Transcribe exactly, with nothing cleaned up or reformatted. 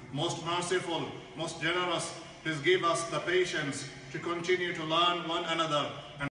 most merciful, most generous. Please give us the patience to continue to learn one another and